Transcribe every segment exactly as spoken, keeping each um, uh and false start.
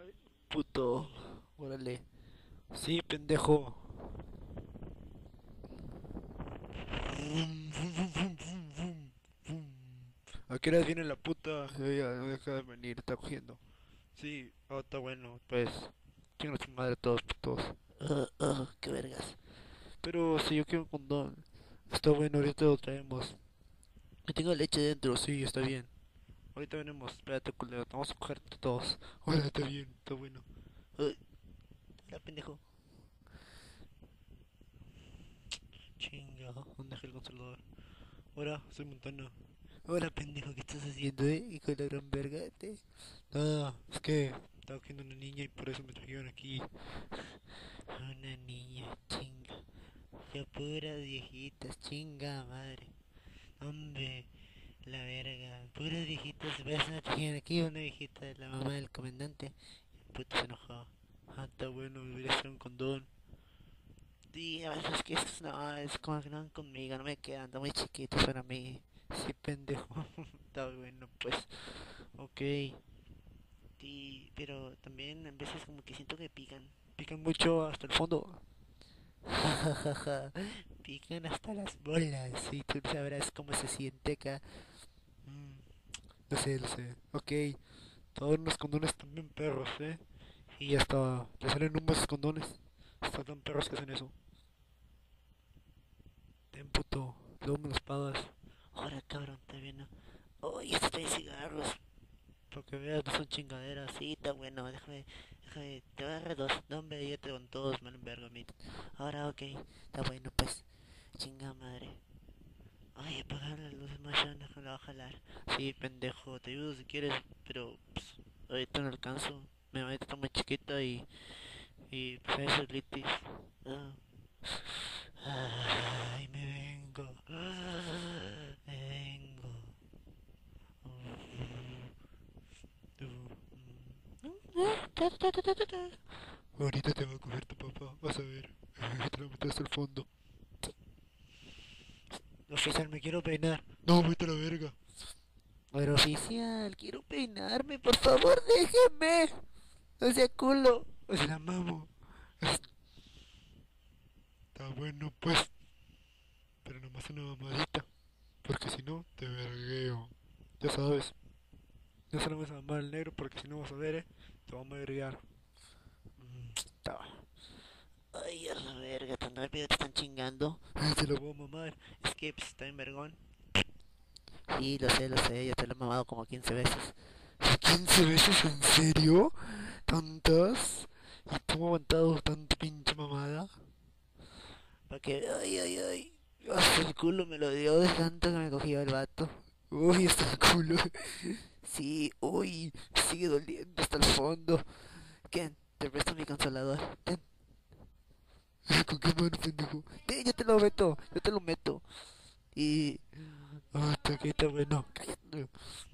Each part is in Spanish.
Ay, puto. Órale. Sí, pendejo. Vum, vum, vum, vum, vum, vum, vum. ¿A qué hora viene la puta? Eh, Ya, no deja de venir, está cogiendo. Sí, oh, está bueno, pues. Chingan a su madre todos, putos. Ah, ah, qué vergas. Pero si yo quiero un condón, está bueno, ahorita lo traemos. Que tenga leche dentro, sí, está bien. Ahorita venimos, espérate, culero, te vamos a coger todos. Hola, está bien, está bueno. Ay, hola, pendejo. Chinga, ¿dónde dejé el consolador? Hola, soy Montana. Hola, pendejo, ¿qué estás haciendo, eh? Hijo de la gran verga, ¿te? Nada, es que estaba cogiendo una niña y por eso me trajeron aquí. Una niña, chinga. Ya puras viejitas, chinga madre. Hombre, la verga. Puras viejitas, se parecen a trajeron aquí una viejita, la mamá del comandante. El puto se enojó. Ah, está bueno, debería ser un condón. Sí, a veces que estos no, es como que no van conmigo, no me quedan, están muy chiquitos para mí. Sí, pendejo. Está bueno, pues. Ok. Sí, pero también a veces como que siento que pican. Pican mucho hasta el fondo. Pican hasta las bolas. Y tú sabrás cómo se siente acá. Mm, lo sé, lo sé. Ok. Todos los condones también perros, ¿eh? Y hasta le salen humos condones. Están tan perros que hacen eso. Ten puto, luego me los pagas. Ahora cabrón, está bien, ¿no? Oye, estos trae cigarros. Para que veas, no son chingaderas. Sí, está bueno, déjame, déjame, te voy a agarrar dos. No, hombre, yo te con todos, me lo envergo a mí. Ahora, ok, está bueno, pues. Chinga madre. Ay, apagar las luces más ya, no la va a jalar. Sí, pendejo, te ayudo si quieres, pero pues, ahorita no alcanzo. Mi mamá está muy chiquita y, y pues hay celulitis. Ah. Ay, me vengo. Me vengo. Ahorita te va a coger tu papá, vas a ver. Te lo metes hasta el fondo. Oficial, me quiero peinar. No, vete a la verga. Pero oficial, quiero peinarme, por favor, déjeme. No sea culo. Se la mamo. Está bueno, pues. Pero nomás una mamadita. Porque si no, te vergueo. Ya sabes. No se lo vas a mamar al negro porque si no vas a ver, eh. Te vamos a verguear. Mm, ta. Ay, a la verga, tan rápido te están chingando. Se lo voy a mamar. Es que pues, está en vergón. Sí, lo sé, lo sé, ya te lo he mamado como quince veces. ¿quince veces? ¿En serio? ¿Tantas? ¿Y cómo ha aguantado tanta pinche mamada? Para que, ay, ay, ay. Hasta el culo me lo dio de tanto que me cogió el vato. Uy, hasta el culo. Sí, uy, sigue doliendo hasta el fondo. ¿Qué? Te presto mi consolador. Ten. ¿Con qué mano, pendejo? Ten, yo te lo meto, yo te lo meto. Y... Ah, está aquí, está bueno. Cállate.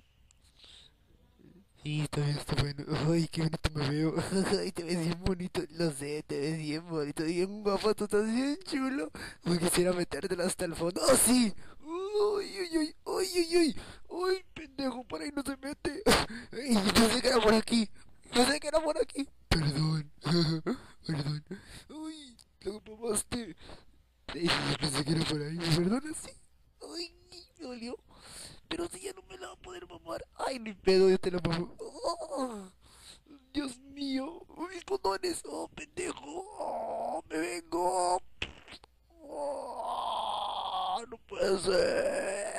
Sí, está bien, está bueno. Ay, qué bonito me veo. Ay, te ves bien bonito. Lo sé, te ves bien bonito, bien guapo. Tú estás bien chulo. Me quisiera metértelo hasta el fondo. ¡Oh, sí! ¡Uy, uy, uy! ¡Uy, uy, uy! ¡Uy, pendejo! Por ahí no se mete. Ay, no sé que era por aquí. No sé que era por aquí. Perdón. Perdón. ¡Uy! Lo mamaste. Ay, yo pensé que era por ahí. ¿Me perdonas? Sí. ¡Uy! Me dolió. Pero si ya no me la va a poder mamar. Ay, ni pedo, yo te la mamo. Oh, Dios mío, mis condones. Oh, pendejo. Oh, me vengo. Oh, no puede ser.